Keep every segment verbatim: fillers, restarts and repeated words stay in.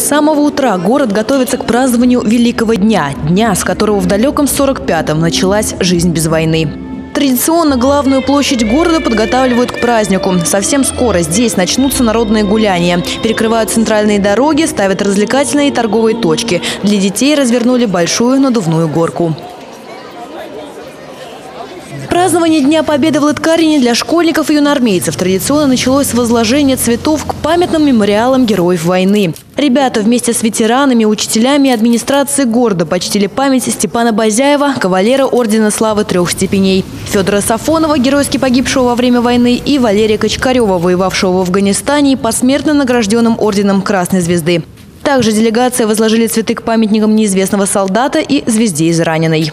самого утра город готовится к празднованию Великого дня, дня, с которого в далеком сорок пятом началась жизнь без войны. Традиционно главную площадь города подготавливают к празднику. Совсем скоро здесь начнутся народные гуляния. Перекрывают центральные дороги, ставят развлекательные и торговые точки. Для детей развернули большую надувную горку. Празднование Дня Победы в Лыткарине для школьников и юноармейцев традиционно началось с возложения цветов к памятным мемориалам героев войны. Ребята вместе с ветеранами, учителями и администрацией города почтили память Степана Базяева, кавалера Ордена Славы трех степеней, Федора Сафонова, геройски погибшего во время войны, и Валерия Качкарева, воевавшего в Афганистане и посмертно награжденным Орденом Красной Звезды. Также делегация возложили цветы к памятникам неизвестного солдата и звезде израненной.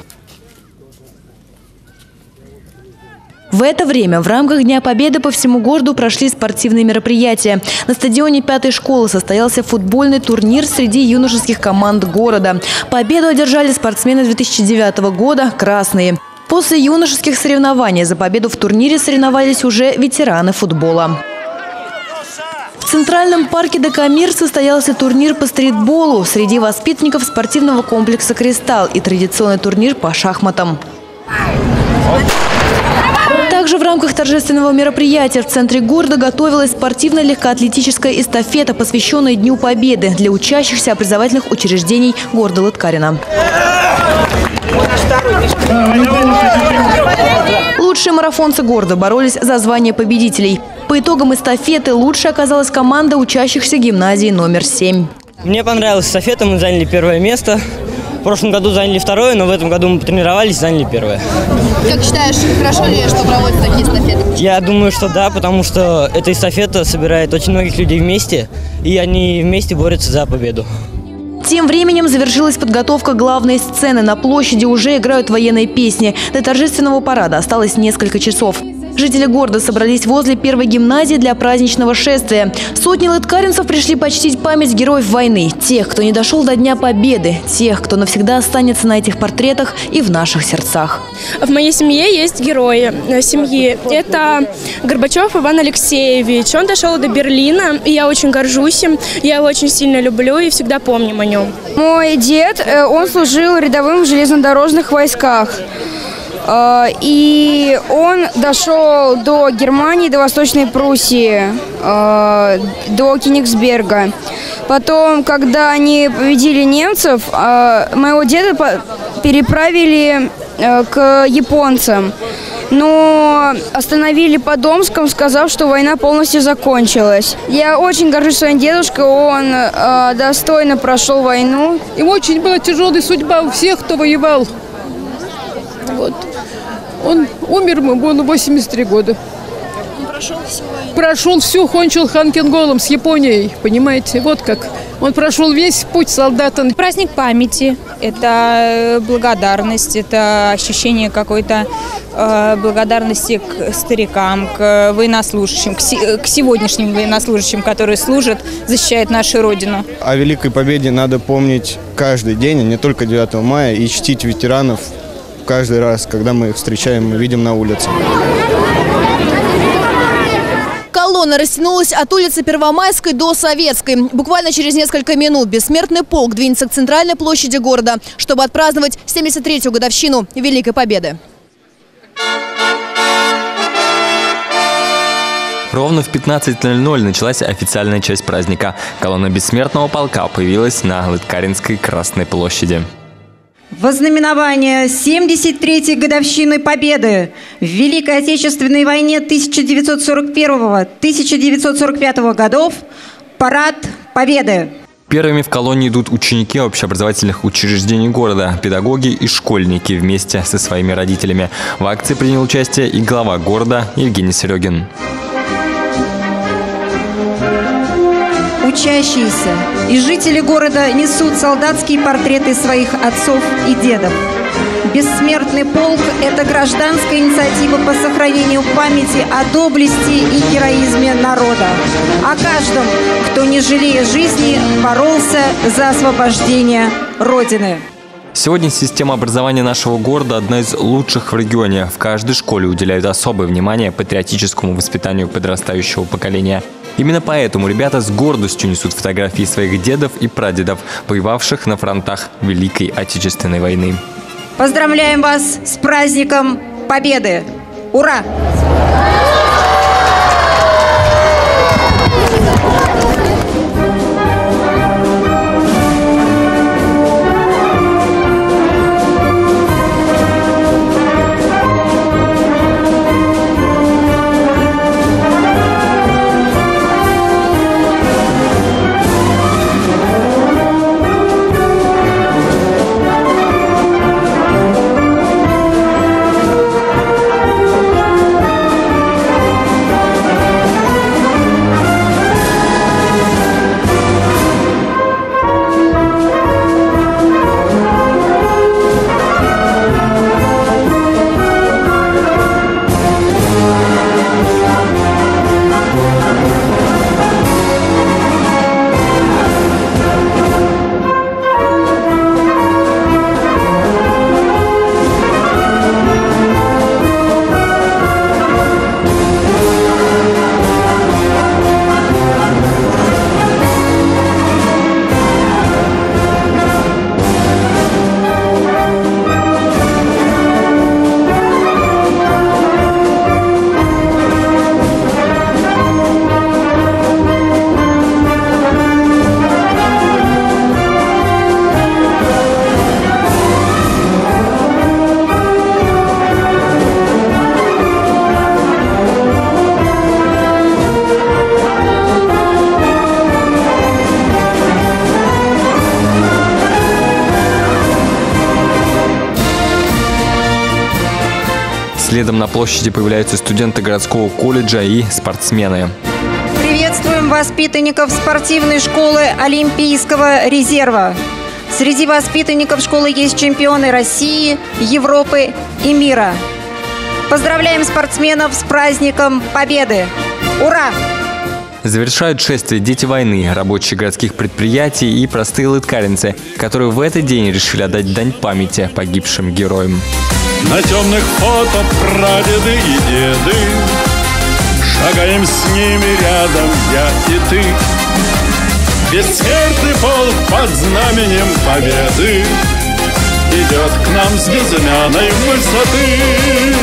В это время в рамках Дня Победы по всему городу прошли спортивные мероприятия. На стадионе пятой школы состоялся футбольный турнир среди юношеских команд города. Победу одержали спортсмены две тысячи девятого года «Красные». После юношеских соревнований за победу в турнире соревновались уже ветераны футбола. В Центральном парке Декамир состоялся турнир по стритболу среди воспитанников спортивного комплекса «Кристалл» и традиционный турнир по шахматам. Также в рамках торжественного мероприятия в центре города готовилась спортивная легкоатлетическая эстафета, посвященная Дню Победы для учащихся образовательных учреждений города Лыткарина. Лучшие марафонцы города боролись за звание победителей. По итогам эстафеты лучшей оказалась команда учащихся гимназии номер семь. Мне понравилась эстафета, мы заняли первое место. В прошлом году заняли второе, но в этом году мы потренировались, заняли первое. Как считаешь, хорошо ли, что проводятся такие эстафеты? Я думаю, что да, потому что эта эстафета собирает очень многих людей вместе, и они вместе борются за победу. Тем временем завершилась подготовка главной сцены. На площади уже играют военные песни. До торжественного парада осталось несколько часов. Жители города собрались возле первой гимназии для праздничного шествия. Сотни лыткаринцев пришли почтить память героев войны. Тех, кто не дошел до Дня Победы. Тех, кто навсегда останется на этих портретах и в наших сердцах. В моей семье есть герои семьи. Это Горбачев Иван Алексеевич. Он дошел до Берлина, и я очень горжусь им. Я его очень сильно люблю и всегда помню о нем. Мой дед, он служил рядовым в железнодорожных войсках. И он дошел до Германии, до Восточной Пруссии, до Кенигсберга. Потом, когда они победили немцев, моего деда переправили к японцам. Но остановили под Омском, сказав, что война полностью закончилась. Я очень горжусь своим дедушкой, он э, достойно прошел войну. Ему очень была тяжелая судьба у всех, кто воевал. Вот. Он умер, ему было восемьдесят три года. Он прошел всю войну? Прошел всю, кончил Ханкинголом с Японией, понимаете, вот как. Он прошел весь путь солдата. Праздник памяти – это благодарность, это ощущение какой-то э, благодарности к старикам, к военнослужащим, к, си, к сегодняшним военнослужащим, которые служат, защищают нашу Родину. О Великой Победе надо помнить каждый день, а не только девятого мая, и чтить ветеранов каждый раз, когда мы их встречаем и видим на улице. Колонна растянулась от улицы Первомайской до Советской. Буквально через несколько минут бессмертный полк двинется к центральной площади города, чтобы отпраздновать семьдесят третью годовщину Великой Победы. Ровно в пятнадцать ноль ноль началась официальная часть праздника. Колонна бессмертного полка появилась на Лыткаринской Красной площади. Во знаменование семьдесят третьей годовщины Победы в Великой Отечественной войне тысяча девятьсот сорок первого — тысяча девятьсот сорок пятого годов парад Победы. Первыми в колонне идут ученики общеобразовательных учреждений города, педагоги и школьники вместе со своими родителями. В акции принял участие и глава города Евгений Серегин. Учащиеся и жители города несут солдатские портреты своих отцов и дедов. Бессмертный полк – это гражданская инициатива по сохранению памяти о доблести и героизме народа, о каждом, кто, не жалея жизни, боролся за освобождение Родины. Сегодня система образования нашего города одна из лучших в регионе. В каждой школе уделяют особое внимание патриотическому воспитанию подрастающего поколения. Именно поэтому ребята с гордостью несут фотографии своих дедов и прадедов, воевавших на фронтах Великой Отечественной войны. Поздравляем вас с праздником Победы! Ура! Следом на площади появляются студенты городского колледжа и спортсмены. Приветствуем воспитанников спортивной школы Олимпийского резерва. Среди воспитанников школы есть чемпионы России, Европы и мира. Поздравляем спортсменов с праздником Победы! Ура! Завершают шествие дети войны, рабочие городских предприятий и простые лыткаринцы, которые в этот день решили отдать дань памяти погибшим героям. На темных фото прадеды и деды, шагаем с ними рядом я и ты. Бессмертный полк под знаменем победы идет к нам с безымянной высоты.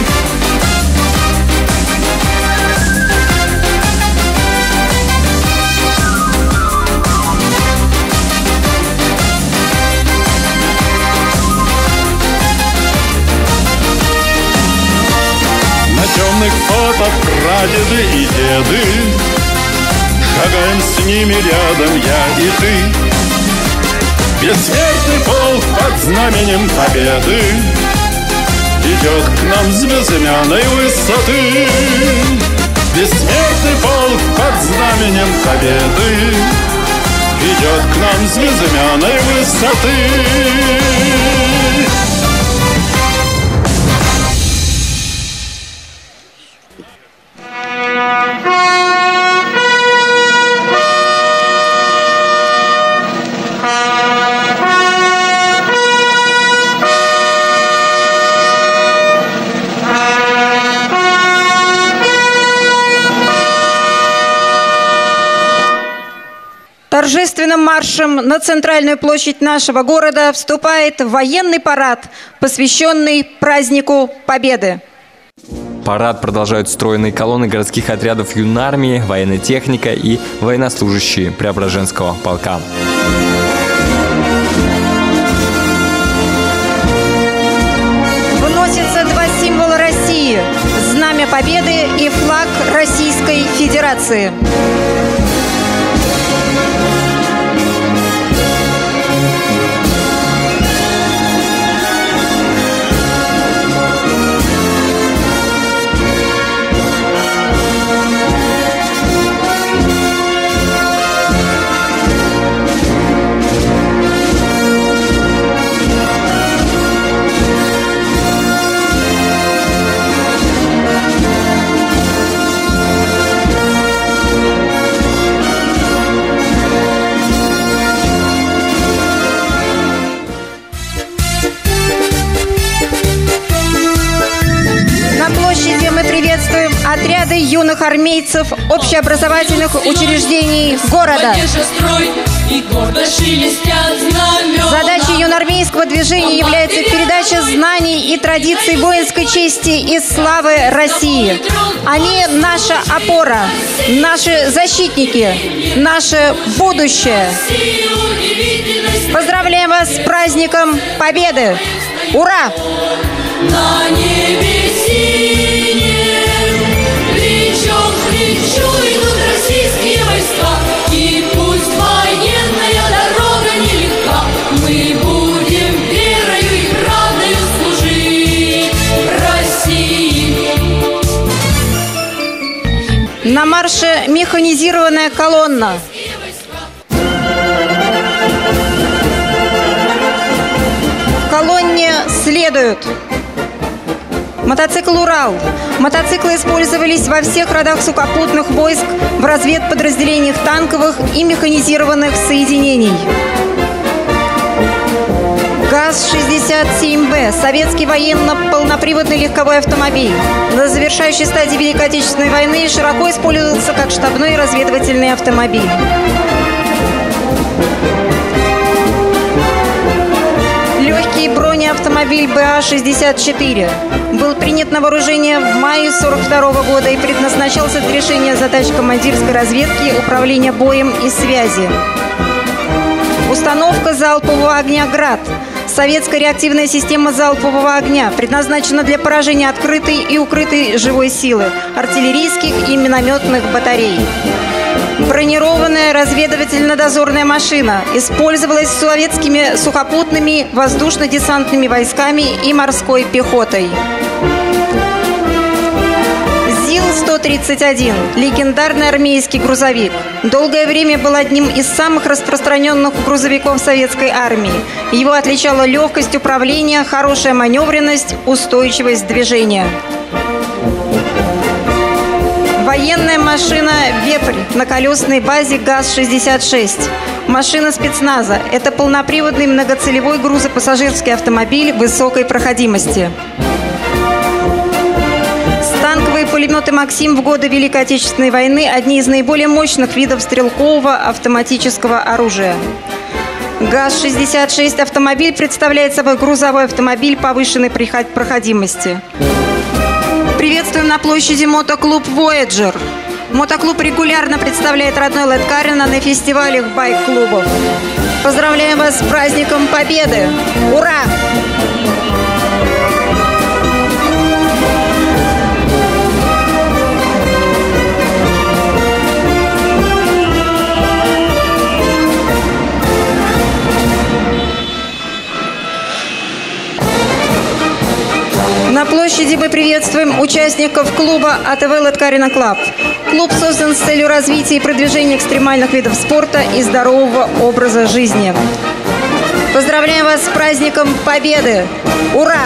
На темных фото прадеды и деды, шагаем с ними рядом я и ты. Бессмертный полк под знаменем победы идет к нам с безымянной высоты. Бессмертный полк под знаменем победы идет к нам с безымянной высоты. Торжественным маршем на центральную площадь нашего города вступает военный парад, посвященный празднику Победы. Парад продолжают стройные колонны городских отрядов юнармии, военная техника и военнослужащие Преображенского полка. Выносятся два символа России – Знамя Победы и флаг Российской Федерации. юных армейцев общеобразовательных учреждений города. Задачей юноармейского движения является передача знаний и традиций воинской чести и славы России. Они наша опора, наши защитники, наше будущее. Поздравляем вас с праздником Победы! Ура! На небе синем, плечом к плечу идут российские войска, и пусть военная дорога нелегка, мы будем верою и правдою служить России. На марше механизированная колонна. В колонне следуют мотоцикл «Урал». Мотоциклы использовались во всех родах сухопутных войск, в разведподразделениях танковых и механизированных соединений. ГАЗ шестьдесят семь Б – советский военно-полноприводный легковой автомобиль. На завершающей стадии Великой Отечественной войны широко использовался как штабной разведывательный автомобиль. Легкий бронеавтомобиль Б А шестьдесят четыре был принят на вооружение в мае сорок второго года и предназначался для решения задач командирской разведки, управления боем и связи. Установка залпового огня «Град». Советская реактивная система залпового огня предназначена для поражения открытой и укрытой живой силы, артиллерийских и минометных батарей. Бронированная разведывательно-дозорная машина использовалась советскими сухопутными, воздушно-десантными войсками и морской пехотой. ЗИЛ сто тридцать один – легендарный армейский грузовик. Долгое время был одним из самых распространенных грузовиков советской армии. Его отличала легкость управления, хорошая маневренность, устойчивость движения. Военная машина «Вепрь» на колесной базе ГАЗ шестьдесят шесть. Машина спецназа – это полноприводный многоцелевой грузопассажирский автомобиль высокой проходимости. Танковые пулеметы «Максим» в годы Великой Отечественной войны – одни из наиболее мощных видов стрелкового автоматического оружия. ГАЗ шестьдесят шесть автомобиль представляет собой грузовой автомобиль повышенной проходимости. Приветствуем на площади мотоклуб «Вояджер». Мотоклуб регулярно представляет родной Лэткарина на фестивалях байк-клубов. Поздравляем вас с праздником Победы! Ура! На площади мы приветствуем участников клуба А Тэ Вэ «Лэткарина Клаб». Клуб создан с целью развития и продвижения экстремальных видов спорта и здорового образа жизни. Поздравляем вас с праздником Победы! Ура!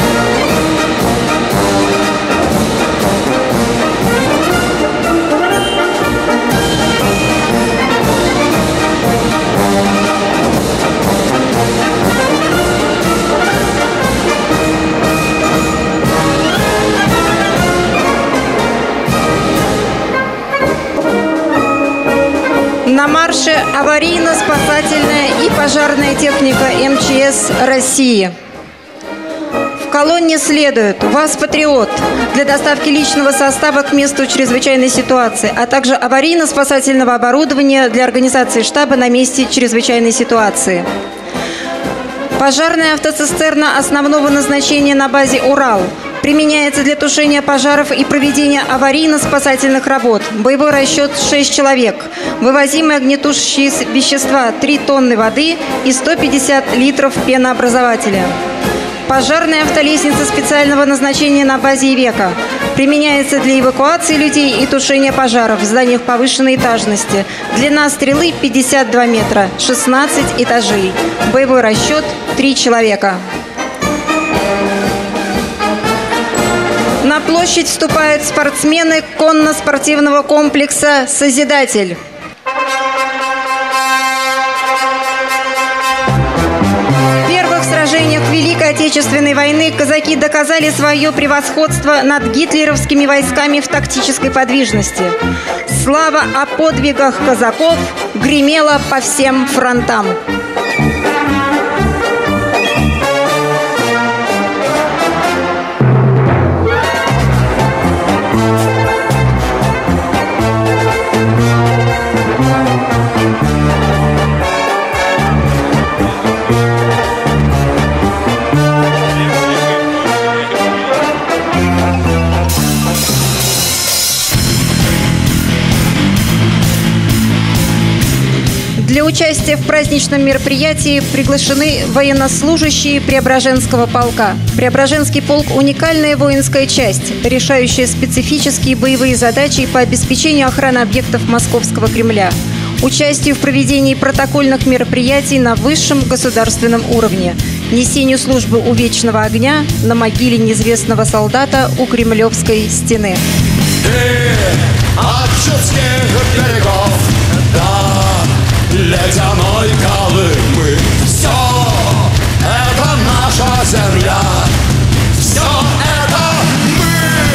На марше аварийно-спасательная и пожарная техника Эм Че Эс России. В колонне следует ВАЗ-Патриот для доставки личного состава к месту чрезвычайной ситуации, а также аварийно-спасательного оборудования для организации штаба на месте чрезвычайной ситуации. Пожарная автоцистерна основного назначения на базе «Урал» применяется для тушения пожаров и проведения аварийно-спасательных работ. Боевой расчет шесть человек. Вывозимые огнетушащие вещества три тонны воды и сто пятьдесят литров пенообразователя. Пожарная автолестница специального назначения на базе «Ивека» применяется для эвакуации людей и тушения пожаров в зданиях повышенной этажности. Длина стрелы пятьдесят два метра, шестнадцать этажей. Боевой расчет три человека. На площадь вступают спортсмены конно-спортивного комплекса «Созидатель». В первых сражениях Великой Великой Отечественной войны казаки доказали свое превосходство над гитлеровскими войсками в тактической подвижности. Слава о подвигах казаков гремела по всем фронтам. Для участия в праздничном мероприятии приглашены военнослужащие Преображенского полка. Преображенский полк – уникальная воинская часть, решающая специфические боевые задачи по обеспечению охраны объектов Московского Кремля, участию в проведении протокольных мероприятий на высшем государственном уровне, несению службы у Вечного огня на могиле неизвестного солдата у Кремлевской стены. Ледяной Колымы. Все это наша земля. Все это мы.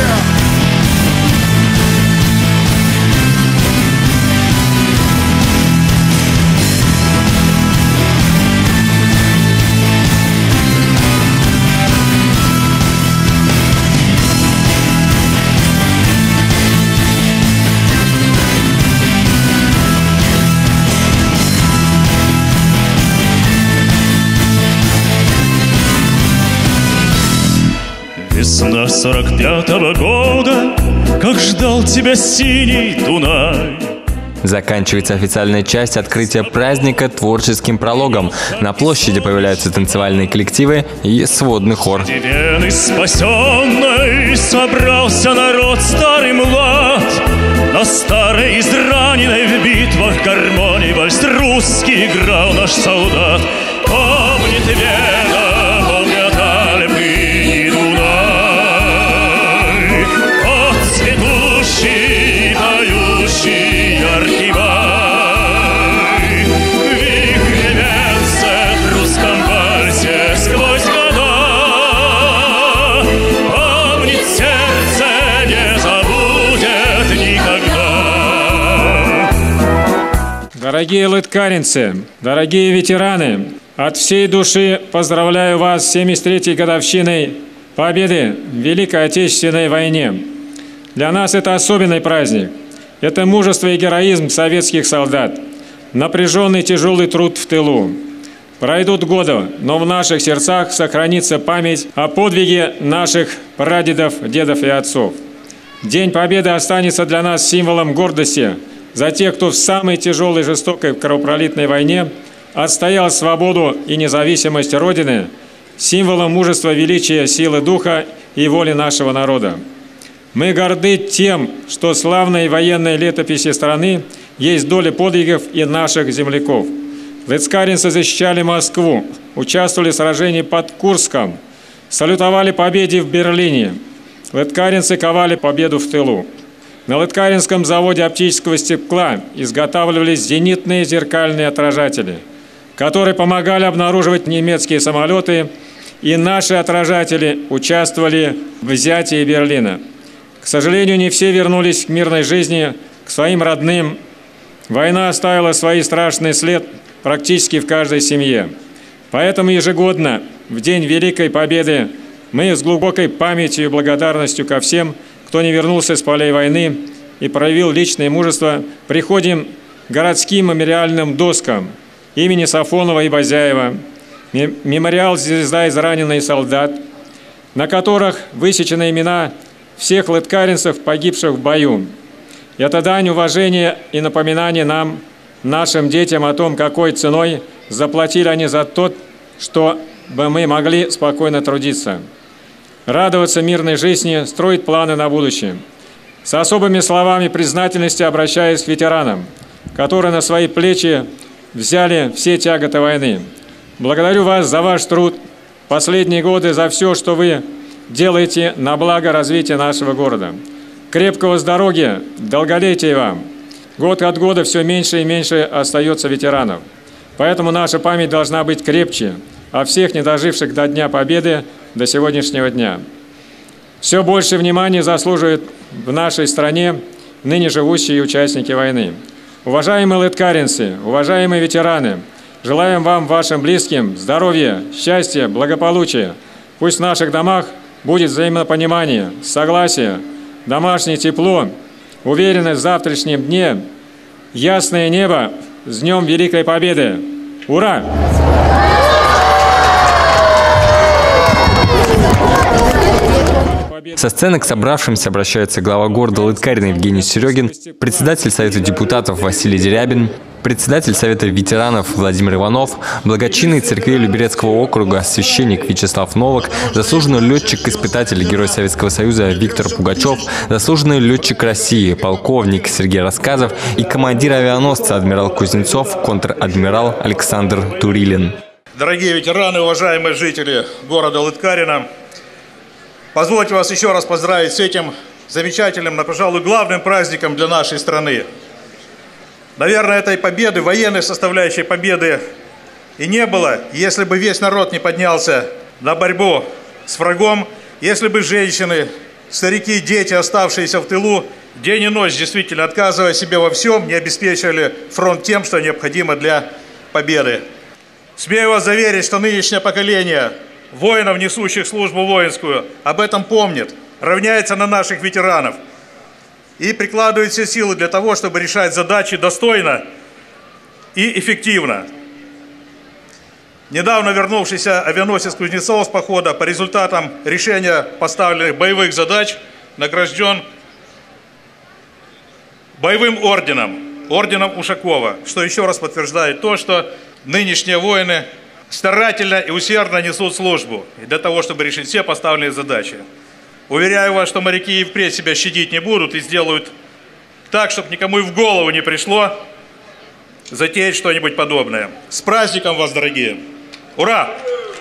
Весна сорок пятого года, как ждал тебя синий Дунай. Заканчивается официальная часть открытия праздника творческим прологом. На площади появляются танцевальные коллективы и сводный хор. Вены спасенной собрался народ старый млад. На старой израненной в битвах гармонии вальс русский играл наш солдат. Помнит Вена, помнят Альпы и Дунай. О, цветущий, поющий яркий май, вихрь венцев в русском вальсе сквозь года. Помнит сердце, не забудет никогда. Дорогие лыткаринцы, дорогие ветераны, от всей души поздравляю вас с семьдесят третьей годовщиной победы в Великой Отечественной войне. Для нас это особенный праздник. Это мужество и героизм советских солдат, напряженный тяжелый труд в тылу. Пройдут годы, но в наших сердцах сохранится память о подвиге наших прадедов, дедов и отцов. День Победы останется для нас символом гордости за тех, кто в самой тяжелой, жестокой, кровопролитной войне отстоял свободу и независимость Родины, символом мужества, величия, силы духа и воли нашего народа. Мы горды тем, что в славной военной летописи страны есть доля подвигов и наших земляков. Лыткаринцы защищали Москву, участвовали в сражении под Курском, салютовали победе в Берлине. Лыткаринцы ковали победу в тылу. На Лыткаринском заводе оптического стекла изготавливались зенитные зеркальные отражатели, которые помогали обнаруживать немецкие самолеты, и наши отражатели участвовали в взятии Берлина. К сожалению, не все вернулись к мирной жизни, к своим родным. Война оставила свой страшный след практически в каждой семье. Поэтому ежегодно, в День Великой Победы, мы с глубокой памятью и благодарностью ко всем, кто не вернулся с полей войны и проявил личное мужество, приходим к городским мемориальным доскам имени Сафонова и Базяева, мемориал «Звезда израненный солдат», на которых высечены имена всех лыткаринцев, погибших в бою. Это дань уважения и напоминание нам, нашим детям, о том, какой ценой заплатили они за то, что бы мы могли спокойно трудиться, радоваться мирной жизни, строить планы на будущее. С особыми словами признательности обращаюсь к ветеранам, которые на свои плечи взяли все тяготы войны. Благодарю вас за ваш труд, последние годы, за все, что вы делаете на благо развития нашего города. Крепкого здоровья, долголетия вам. Год от года все меньше и меньше остается ветеранов. Поэтому наша память должна быть крепче, о всех не доживших до Дня Победы до сегодняшнего дня. Все больше внимания заслуживают в нашей стране ныне живущие участники войны. Уважаемые лыткаринцы, уважаемые ветераны, желаем вам, вашим близким, здоровья, счастья, благополучия. Пусть в наших домах будет взаимопонимание, согласие, домашнее тепло, уверенность в завтрашнем дне, ясное небо с Днем Великой Победы. Ура! Со сцены к собравшимся обращаются глава города Лыткарина Евгений Серегин, председатель Совета депутатов Василий Дерябин, председатель Совета ветеранов Владимир Иванов, благочинный церкви Люберецкого округа священник Вячеслав Новак, заслуженный летчик-испытатель, герой Советского Союза Виктор Пугачев, заслуженный летчик России, полковник Сергей Рассказов и командир авианосца адмирал Кузнецов, контр-адмирал Александр Турилин. Дорогие ветераны, уважаемые жители города Лыткарина, позвольте вас еще раз поздравить с этим замечательным, но, пожалуй, главным праздником для нашей страны. Наверное, этой победы, военной составляющей победы и не было, если бы весь народ не поднялся на борьбу с врагом, если бы женщины, старики, дети, оставшиеся в тылу, день и ночь, действительно отказывая себе во всем, не обеспечивали фронт тем, что необходимо для победы. Смею вас заверить, что нынешнее поколение воинов, несущих службу воинскую, об этом помнит, равняется на наших ветеранов и прикладывает все силы для того, чтобы решать задачи достойно и эффективно. Недавно вернувшийся авианосец Кузнецов с похода по результатам решения поставленных боевых задач награжден боевым орденом, орденом Ушакова, что еще раз подтверждает то, что нынешние воины старательно и усердно несут службу для того, чтобы решить все поставленные задачи. Уверяю вас, что моряки и впредь себя щадить не будут и сделают так, чтобы никому и в голову не пришло затеять что-нибудь подобное. С праздником вас, дорогие! Ура!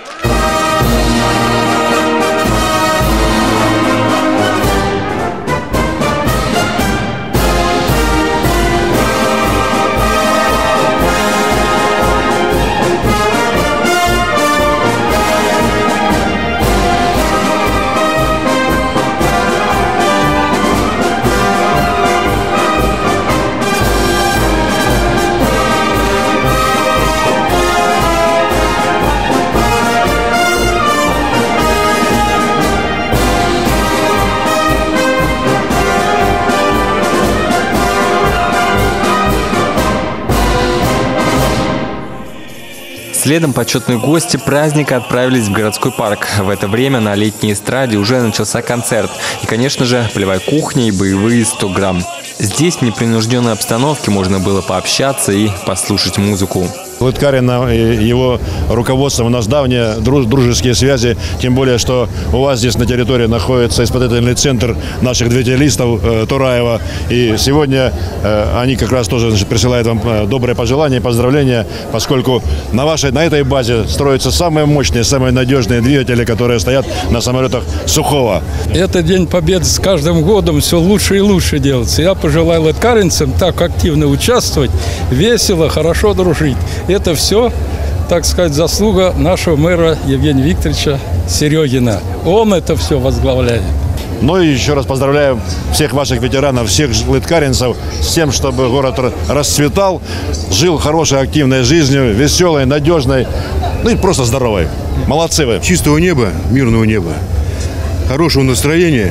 Следом почетные гости праздника отправились в городской парк. В это время на летней эстраде уже начался концерт. И, конечно же, полевая кухня и боевые сто грамм. Здесь в непринужденной обстановке можно было пообщаться и послушать музыку. Лыткарина и его руководством у нас давние дружеские связи, тем более, что у вас здесь на территории находится испытательный центр наших двигателистов э, Тураева. И сегодня э, они как раз тоже, значит, присылают вам добрые пожелания, поздравления, поскольку на вашей, на этой базе строятся самые мощные, самые надежные двигатели, которые стоят на самолетах Сухого. Этот День Победы с каждым годом все лучше и лучше делается. Я пожелаю лыткаринцам так активно участвовать, весело, хорошо дружить. Это все, так сказать, заслуга нашего мэра Евгения Викторовича Серегина. Он это все возглавляет. Ну и еще раз поздравляю всех ваших ветеранов, всех лыткаринцев с тем, чтобы город расцветал, жил хорошей, активной жизнью, веселой, надежной, ну и просто здоровой. Молодцы вы. Чистого неба, мирного неба, хорошего настроения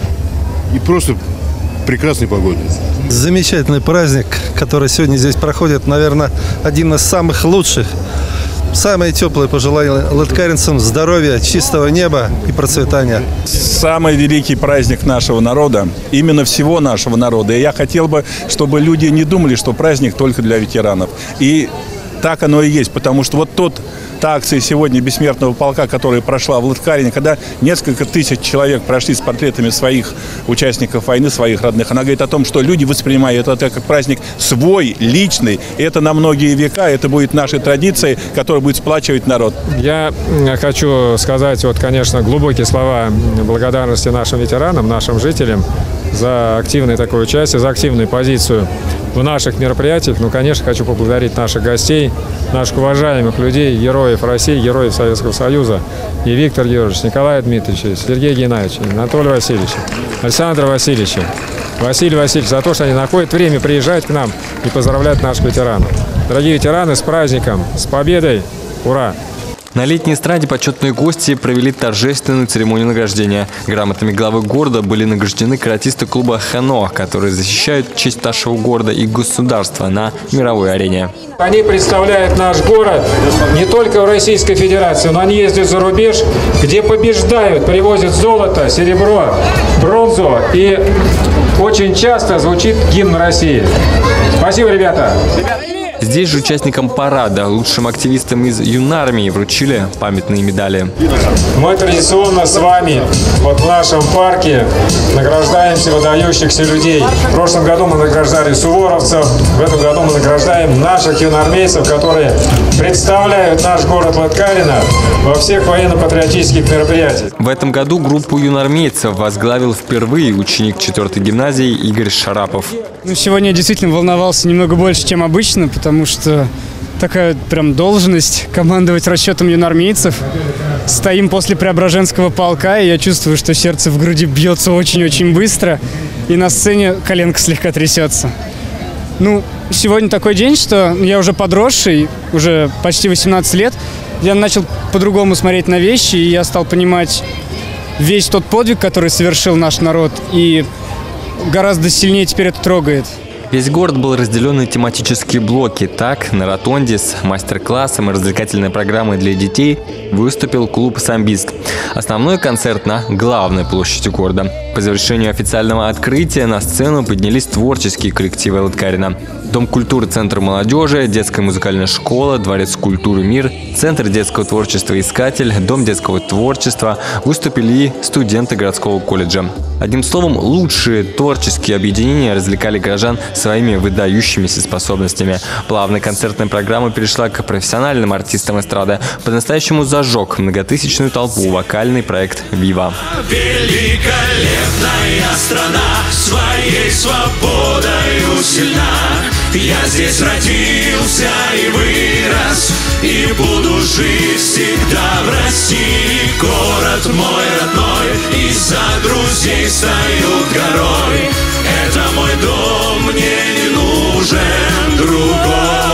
и просто прекрасной погоды. Замечательный праздник, который сегодня здесь проходит, наверное, один из самых лучших. Самые теплые пожелания лыткаринцам: здоровья, чистого неба и процветания. Самый великий праздник нашего народа, именно всего нашего народа. И я хотел бы, чтобы люди не думали, что праздник только для ветеранов. И так оно и есть, потому что вот тот та акция сегодня бессмертного полка, которая прошла в Лыткарине, когда несколько тысяч человек прошли с портретами своих участников войны, своих родных, она говорит о том, что люди воспринимают это как праздник свой, личный. И это на многие века, это будет нашей традицией, которая будет сплачивать народ. Я хочу сказать, вот, конечно, глубокие слова благодарности нашим ветеранам, нашим жителям за активное такое участие, за активную позицию в наших мероприятиях. Ну, конечно, хочу поблагодарить наших гостей, людей, наших уважаемых людей, героев России, героев Советского Союза. И Виктор Георгиевич, Николай Дмитриевич, Сергей Геннадьевич, Анатолий Васильевич, Александр Васильевич, Василий Васильевич, за то, что они находят время приезжать к нам и поздравлять наших ветеранов. Дорогие ветераны, с праздником, с победой! Ура! На летней эстраде почетные гости провели торжественную церемонию награждения. Грамотами главы города были награждены каратисты клуба «Хано», которые защищают честь нашего города и государства на мировой арене. Они представляют наш город не только в Российской Федерации, но они ездят за рубеж, где побеждают, привозят золото, серебро, бронзу, и очень часто звучит гимн России. Спасибо, ребята! Здесь же участникам парада, лучшим активистам из юнармии вручили памятные медали. Мы традиционно с вами вот в нашем парке награждаем выдающихся людей. В прошлом году мы награждали суворовцев, в этом году мы награждаем наших юнармейцев, которые представляют наш город Лыткарино во всех военно-патриотических мероприятиях. В этом году группу юнармейцев возглавил впервые ученик четвертой гимназии Игорь Шарапов. Ну, сегодня я действительно волновался немного больше, чем обычно, потому что такая прям должность — командовать расчетом юнармейцев. Стоим после Преображенского полка, и я чувствую, что сердце в груди бьется очень-очень быстро, и на сцене коленка слегка трясется. Ну, сегодня такой день, что я уже подросший, уже почти восемнадцать лет, я начал по-другому смотреть на вещи, и я стал понимать весь тот подвиг, который совершил наш народ, и гораздо сильнее теперь это трогает. Весь город был разделен на тематические блоки. Так, на ротонде с мастер-классом и развлекательной программой для детей выступил клуб «Самбист». Основной концерт на главной площади города. По завершению официального открытия на сцену поднялись творческие коллективы Лыткарино. Дом культуры «Центр молодежи», детская музыкальная школа, дворец культуры «Мир», Центр детского творчества «Искатель», Дом детского творчества, выступили и студенты городского колледжа. Одним словом, лучшие творческие объединения развлекали горожан своими выдающимися способностями. Плавно концертная программа перешла к профессиональным артистам эстрады. По-настоящему зажег многотысячную толпу вокальный проект «Вива». Великолепная страна, своей свободою сильна. Я здесь родился и вырос, и буду жить всегда в России. Город мой родной, и за друзей встают горой. Это мой дом, мне не нужен другой.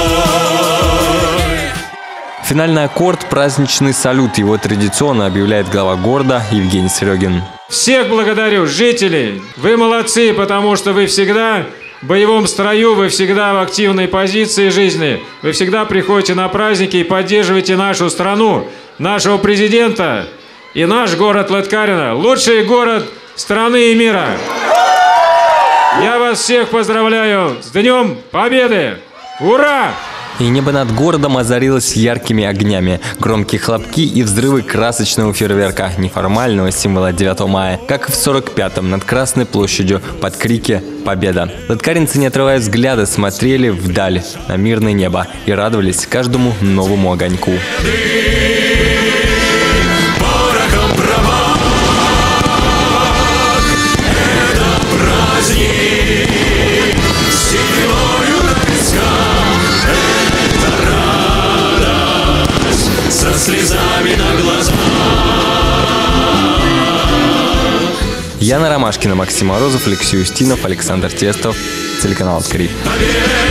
Финальный аккорд — праздничный салют. Его традиционно объявляет глава города Евгений Серегин. Всех благодарю, жителей! Вы молодцы, потому что вы всегда в боевом строю, вы всегда в активной позиции жизни. Вы всегда приходите на праздники и поддерживаете нашу страну, нашего президента и наш город Лыткарино. Лучший город страны и мира. Я вас всех поздравляю с Днем Победы! Ура! И небо над городом озарилось яркими огнями. Громкие хлопки и взрывы красочного фейерверка, неформального символа девятого мая. Как и в сорок пятом над Красной площадью под крики «Победа!». Лыткаринцы, не отрывая взгляда, смотрели вдаль на мирное небо и радовались каждому новому огоньку. Слезами на глазах. Яна Ромашкина, Максим Морозов, Алексей Устинов, Александр Тестов, телеканал «Открыт».